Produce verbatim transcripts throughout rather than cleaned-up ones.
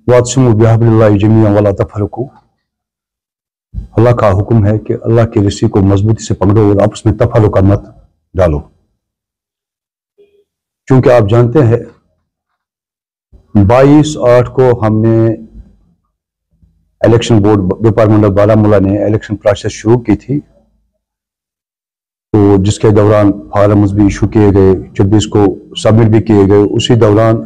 वातसिमु बिहब्लिल्लाहि जमीअन वला तफरकू। अल्लाह का हुक्म है कि अल्लाह की रस्सी को मजबूती से पकड़ो और आपस में तफरक मत डालो। क्योंकि आप जानते हैं बाईस आठ को हमने इलेक्शन बोर्ड डिपार्टमेंट बारामूला ने इलेक्शन प्रोसेस शुरू की थी, तो जिसके दौरान फॉर्म्स भी इशू किए गए, छब्बीस को सबमिट भी किए गए। उसी दौरान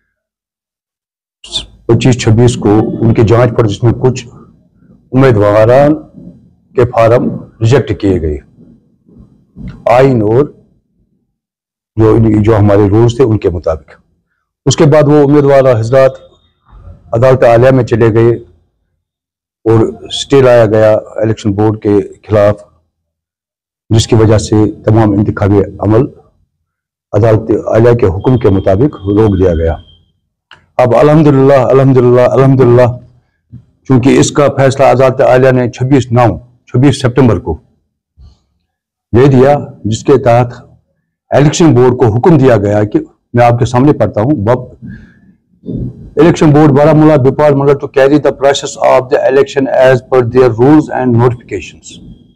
पच्चीस छब्बीस को उनकी जांच पर जिसमें कुछ उम्मीदवार के फॉर्म रिजेक्ट किए गए आइन और जो जो हमारे रूल्स थे उनके मुताबिक। उसके बाद वो उम्मीदवार हजरात अदालत आलिया में चले गए और स्टे लाया गया इलेक्शन बोर्ड के खिलाफ, जिसकी वजह से तमाम इंतखाबी अमल अदालत आलिया के हुक्म के मुताबिक रोक दिया गया। अब अल्हम्दुलिल्लाह अल्हम्दुलिल्लाह अल्हम्दुलिल्लाह चूंकि इसका फैसला अदालत आलिया ने छब्बीस नौ छब्बीस सितंबर को दे दिया, जिसके तहत इलेक्शन बोर्ड को हुक्म दिया गया कि मैं आपके सामने पढ़ता हूं। Election board Baramulla department to carry the process of the election as per their rules and notifications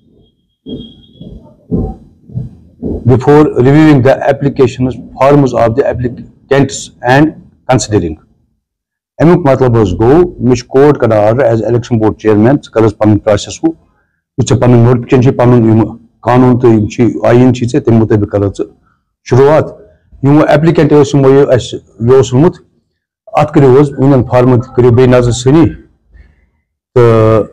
before reviewing the applications forms of the applicants and considering. अमुक मतलब गो मे कोर्ट कर order as election board chairman कर पन process पन notification पन कानून तो आइन तम मुताबिक कर शुरुआत। यम एप्लीकेंट योमुत अत करो वन फॉर्म करो बे नजर सनी तो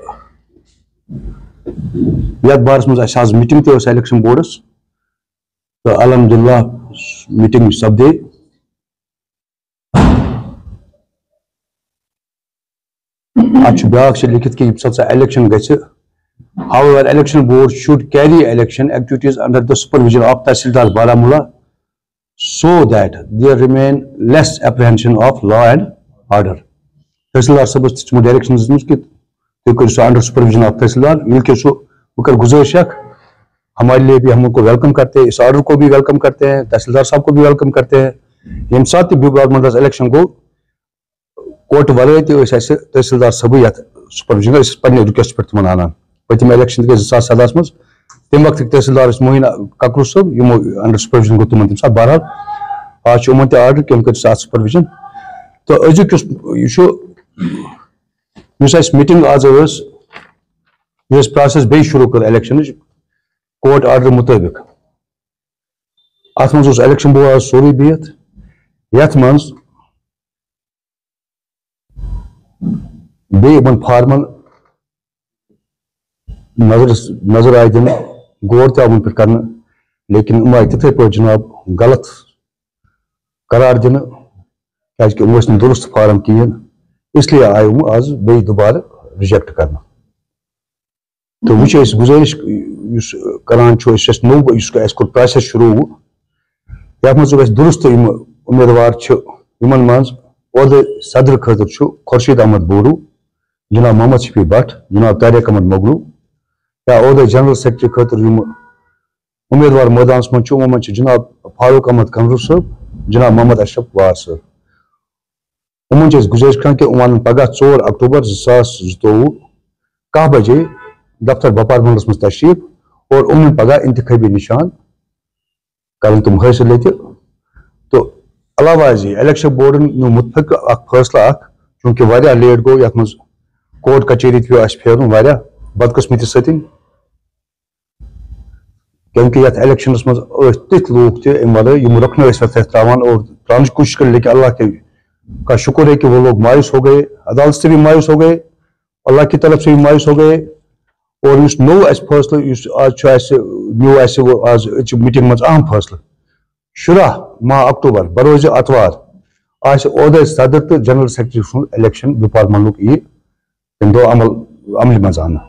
ये बारस मज मीटिंग तो इलेक्शन बोर्डस तो अल्हम्दुलिल्लाह मीटिंग सपदे। अत ब्या लिखित कि इलेक्शन ग However, election board should carry election activities under the supervision of Tahsildar Baramula so that there remain less apprehension of law and order. Tahsildar sabas timo directions ki to kar under supervision of Tahsildar मिलके सो उकर गुजारिश हमारे लिए भी हम उनको welcome करते हैं, इस ऑर्डर को भी वेलकम करते हैं, तहसीलदार साहब को भी वेलकम करते हैं। यम साथ डिपार्टमेंट इलेक्शन को कोर्ट वाले तहसीलदार सब सुपरविजन पे रिक्वेस्ट पे तुम आना पतम इलेक्शन गई जो सदह मज तम वक्त तहसीलदार मोइन ककरू सब यमो अंडर सुपरविजन गो तुम तम बहरहाल आज उमन आर्डर कि कर सुपरविजन। तो अजुक मीटिंग आज प्रोसेस बे शुरू कर इलेक्शन कोर्ट आर्डर मुताबिक अत मज इलेक्शन बोर्ड आज सोरी बिहत यथ मज बे फॉर्मन नजर नजर आय दिन गौर तन पे कर, लेकिन उम आय तिथे पे जनाब गलत करार दिन क्या दुरुस्त फार्म कहें, इसलिए आय उम आज बे दोबारा रिजेक्ट कर। तो वो गुजारिश करान नो प्रोसेस शुरू ये मज दुरुस्त उम्मीदवार इन मज ओहदे सदर खतर खुर्शीद अहमद बोरू, जनाब मोहम्मद शफी भट्ट, जनाब तारिक अहमद मोगलू, या ओहदे जनरल सेक्रेटरी खतर उम्मीदवार मैदान मज उमन जनाब फारूक अहमद कमरू साहब, जनाब मोहम्मद अशरफ वार साहब। उमन गुजारिश कर कि उमन पगह चौर अक्टूबर ज़ास ज़तोवु कह बजे दफ्तर बपार मंडलस मज तशरीफ और उमन पगह इंतखाबी निशान कर तुम हासिल ये। तो अलावा इलेक्शन बोर्डन नो मुतफिक फैसला चूंकि वारिया लेट गो ये मज कोर्ट कचहरी पे फेरन वारिया बदकिस्मती सतन, क्योंकि ये इलेक्शन मज तिथ लूक तम वाले रखने त्रावान और त्रान कोशिश कर, लेकिन अल्लाह के का शुक्र है कि वो लोग मायूस हो गए, अदालत से भी मायूस हो गए, अल्लाह की तरफ से भी मायूस हो गए। और इस नो फैसला आज नो वो आज मीटिंग मज अहम फैसला शुरा माह अक्टूबर बरोज अतवार आज ओहदे सदर तो जनरल सेक्रेटरी इलेक्शन डिपार्टमेंट यह तम दो अमल अमल मज आना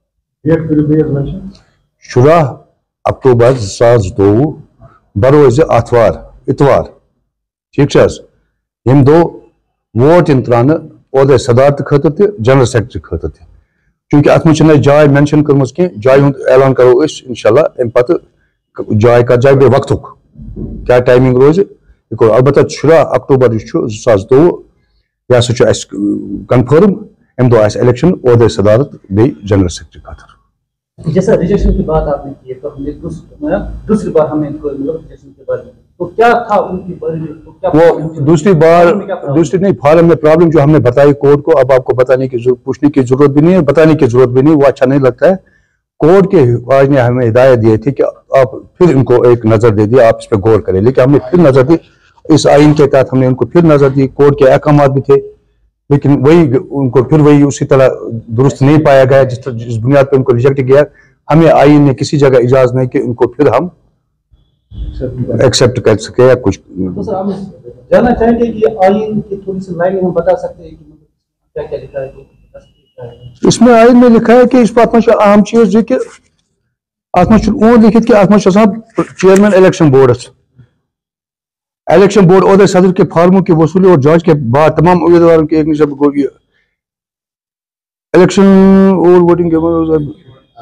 शुरा अक्टूबर ज़तोवु बरोज अतवार इतवार। ठीक यम दो वोट इन त्रान ओहदे सदारत खतर त जनरल सेक्रेटरी खतर त, चूंकि अत मज जाय मेंशन कर्म कह जाय हुंद ऐलान करो इंशाल्लाह अम पत जाय का जाय बे वक्तुक क्या टाइमिंग रोज अलबत्ता शुरा अक्टूबर ज़तोवु यह सह कन्फर्म अम दो इलेक्शन ओहदे सदारत बे जनरल सेक्रेटरी खातर। जैसा रिजेक्शन की बात आपने की है तो हमने दूसरी बार हमने इनको रिजेक्शन के बारे में तो क्या था उनकी बारे में तो क्या वो दूसरी बार दूसरी नहीं फॉर्म में प्रॉब्लम जो हमने बताई कोर्ट को, अब आपको बताने की पूछने की जरूरत भी नहीं है, बताने की जरूरत भी नहीं, वो अच्छा नहीं लगता है। कोर्ट के आज ने हमें हिदायत दी थी कि आप फिर इनको एक नजर दे दिया, आप इस पर गौर करें, लेकिन हमने फिर नजर दी, इस आइन के तहत हमने उनको फिर नजर दी, कोर्ट के अहकाम भी थे, लेकिन वही उनको फिर वही उसी तरह दुरुस्त नहीं पाया गया जिस तरह जिस बुनियाद पर उनको रिजेक्ट किया। हमें आइन ने किसी जगह इजाजत नहीं कि उनको फिर हम एक्सेप्ट कर सके या कुछ। तो सर हम जानना चाहेंगे कि आइन की थोड़ी सी लाइन हम बता सकते हैं कि क्या क्या लिखा है, तो इसमें आइन में लिखा है कि इस बात में अहम चीज है कि आत्मा लिखित कि आत्मा chairman election board election board ओहदे सदर के फार्मों की वसूली और जांच के बाद तमाम उम्मीदवारों की एक निशब इलेक्शन और वोटिंग के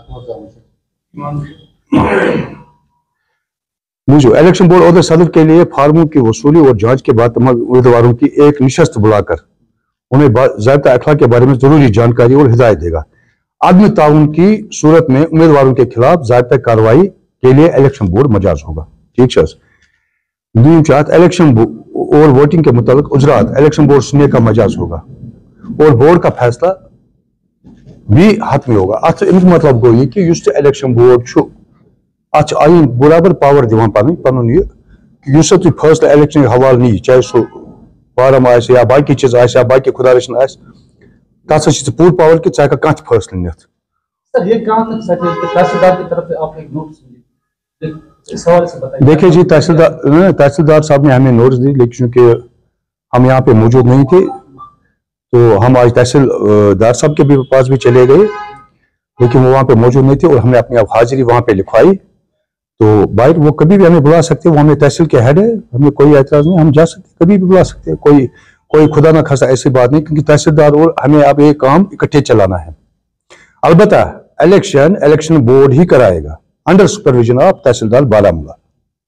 इलेक्शन बोर्ड ओहदे सदर के लिए फार्मों की वसूली और जांच के बाद तमाम उम्मीदवारों की एक निशस्त बुलाकर उन्हें ज़ाब्ता अखलाक के बारे में जरूरी जानकारी और हिदायत देगा। आदमी ताउन की सूरत में उम्मीदवारों के खिलाफ ज़ाब्ता कार्रवाई के लिए इलेक्शन बोर्ड मजाज होगा। ठीक है। दूसरी चाहत इलेक्शन और वोटिंग के मुताबिक उजरात इलेक्शन बोर्ड सुनने का मजाज होगा और बोर्ड का फैसला भी हाथ में होगा। अत मतलब गो ये कि इलेक्शन बोर्ड अत आइन बराबर पावर दिवान पानी पनुन यह तुम फैसला इलेक्शन हवाले नी, चाहे सो फार्म आए या बाकी चीज आए या बाकी खुदा रचन आए तथ पूर पावर कि चा कह फैसला नित। सर ये कहां तक सच है कि तहसीलदार की तरफ से आपने एक नोटिस मिली, इस हवाले से बताइए। देखिए जी, तहसीलदार तहसीलदार साहब ने हमें नोटिस दी, लेकिन चूंकि हम यहाँ पे मौजूद नहीं थे तो हम आज तहसीलदार साहब के भी पास भी चले गए, लेकिन वो वहाँ पे मौजूद नहीं थे और हमने अपनी अब हाजिरी वहाँ पे लिखवाई। तो भाई वो कभी भी हमें बुला सकते हैं, वो हमें तहसील के हेड है, हमें कोई एतराज नहीं, हम जा सकते कभी भी बुला सकते हैं, कोई कोई खुदा ना खासा ऐसी बात नहीं, क्योंकि तहसीलदार और हमें अब ये काम इकट्ठे चलाना है। अलबत्ता इलेक्शन इलेक्शन बोर्ड ही कराएगा under supervision of tehsildar Baramulla.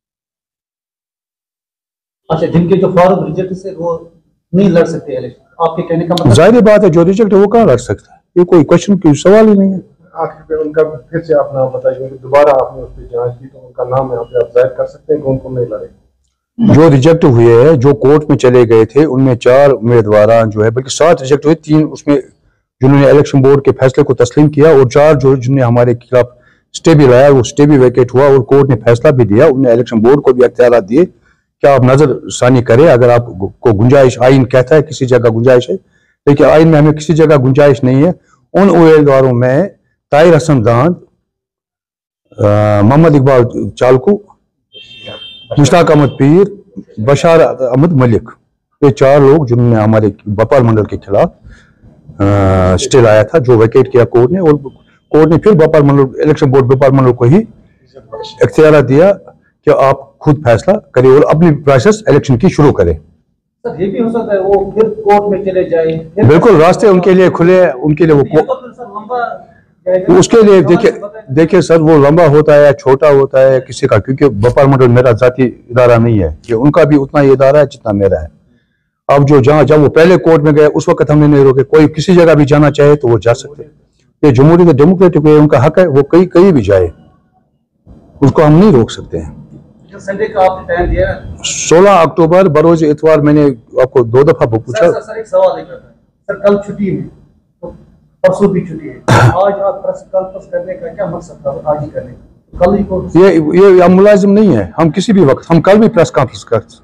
अच्छा, जिनके जो फॉर्म रिजेक्ट से वो नहीं लड़ सकते इलेक्शन, आपके कहने का मतलब? जाहिर बात है, जो रिजेक्ट है वो कहाँ लड़ सकता है, ये कोई क्वेश्चन की सवाल ही नहीं है। आखिर पे उनका फिर से आप नाम बताइए, दोबारा आपने उस पर जांच की तो उनका नाम यहाँ पे आप जाहिर कर सकते हैं, कौन कौन नहीं लड़े। जो रिजेक्ट हुए हैं, जो कोर्ट में चले गए थे, उनमें चार उम्मीदवार जो है, बल्कि सात रिजेक्ट हुए, तीन उसमें जिन्होंने इलेक्शन बोर्ड के फैसले को तस्लीम किया और चार जो जिन्होंने हमारे खिलाफ स्टे भी लाया, वो स्टे भी वैकेट हुआ और कोर्ट ने फैसला भी दिया। उन्होंने इलेक्शन बोर्ड को भी अख्तियार दिए कि आप नजर सानी करें, अगर आपको गुंजाइश, आइन कहता है किसी जगह गुंजाइश है, लेकिन आइन में हमें किसी जगह गुंजाइश नहीं है। उन उम्मीदवारों में ताहिर हसन दांद, मोहम्मद इकबाल चालकू, मुश्ताक अहमद पीर, बशार अहमद मलिक, ये चार लोग जिन्होंने हमारे भोपाल मंडल के खिलाफ स्टे लाया था, जो वैकेट किया कोर्ट ने, और कोर्ट ने फिर भोपाल मंडल इलेक्शन बोर्ड भोपाल मंडल को ही इख्तियार दिया कि आप खुद फैसला करें और अपनी प्रोसेस इलेक्शन की शुरू करें। सर ये भी हो सकता है वो फिर कोर्ट में चले जाए, बिल्कुल रास्ते उनके लिए खुले, उनके लिए वो उसके लिए देखिए देखिए सर, वो लंबा होता है या छोटा होता है किसी का, क्योंकि भोपाल मंडल मेरा जाती इदारा नहीं है, ये उनका भी उतना ही इदारा है जितना मेरा है। अब जो जहाँ जब वो पहले कोर्ट में गए उस वक्त हमने नहीं रोके, कोई किसी जगह भी जाना चाहे तो वो जा सकते हैं, ये जमहूरियत डेमोक्रेटिक है, उनका हक है, वो कहीं कहीं भी जाए, उसको हम नहीं रोक सकते हैं। संडे का आपने टाइम दिया सोलह अक्टूबर बरोज इतवार, मैंने आपको दो दफा पूछा। सर, सर एक सवाल है सर, कल छुट्टी है तो परसों भी छुट्टी है, आज आप प्रेस कॉन्फ्रेंस करने का क्या मकसद था आज ही करने का? कल ही को ये ये हम मुलाजिम नहीं है, हम किसी भी वक्त, हम कल भी प्रेस कॉन्फ्रेंस करते,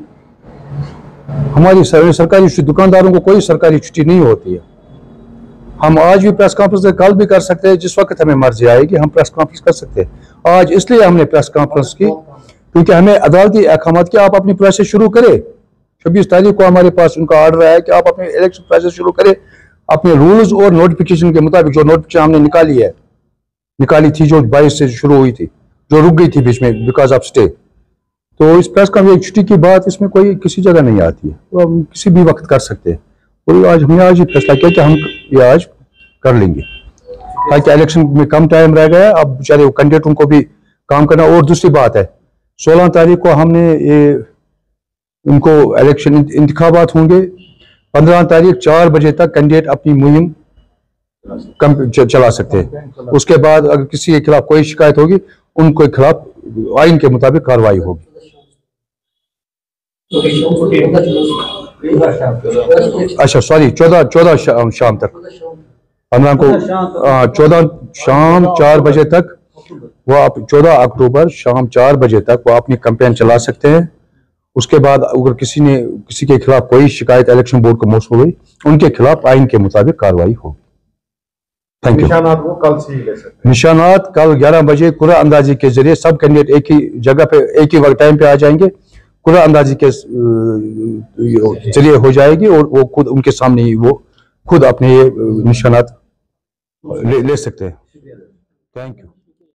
हमारी सरकारी छुट्टी, दुकानदारों को कोई सरकारी छुट्टी नहीं होती है, हम आज भी प्रेस कॉन्फ्रेंस कल भी कर सकते हैं, जिस वक्त हमें मर्जी आएगी हम प्रेस कॉन्फ्रेंस कर सकते हैं। आज इसलिए हमने प्रेस कॉन्फ्रेंस की क्योंकि हमें अदालती अहकाम कि आप अपनी प्रोसेस शुरू करें। छब्बीस तारीख को हमारे पास उनका ऑर्डर है कि आप अपने इलेक्शन प्रोसेस शुरू करें अपने रूल्स और नोटिफिकेशन के मुताबिक। जो नोटिफिकेशन हमने निकाली है निकाली थी जो बाईस से शुरू हुई थी, जो रुक गई थी बीच में बिकॉज ऑफ स्टे, तो इस प्रेस का छुट्टी की बात इसमें कोई किसी जगह नहीं आती है, तो हम किसी भी वक्त कर सकते हैं। और आज हमने आज ही फैसला किया कि हम ये आज कर लेंगे ताकि इलेक्शन में कम टाइम रह गया, अब बेचारे कैंडिडेटों को भी काम करना। और दूसरी बात है, सोलह तारीख को हमने ये उनको इलेक्शन इंतखाबात होंगे, पंद्रह तारीख चार बजे तक कैंडिडेट अपनी मुहिम कम- च- चला सकते हैं। उसके बाद अगर किसी के खिलाफ कोई शिकायत होगी, उनके खिलाफ आइन के मुताबिक कार्रवाई होगी। अच्छा सॉरी, चौदह चौदह शा, शाम तक पंद्रह को चौदह शाम चार बजे तक वो आप चौदह अक्टूबर शाम चार बजे तक वो अपनी कैंपेन चला सकते हैं। उसके बाद अगर किसी ने किसी के खिलाफ कोई शिकायत इलेक्शन बोर्ड को मौसूल हुई, उनके खिलाफ आइन के मुताबिक कार्रवाई होगी। Thank you. निशानात वो कल से ही ले सकते हैं। निशानात कल ग्यारह बजे कुरा अंदाजी के जरिए सब कैंडिडेट एक ही जगह पे एक ही वक्त टाइम पे आ जाएंगे। कुरा अंदाजी के अ, जरिए हो जाएगी और वो खुद उनके सामने ही वो खुद अपने ये अ, निशानात ले, ले सकते हैं। Thank you.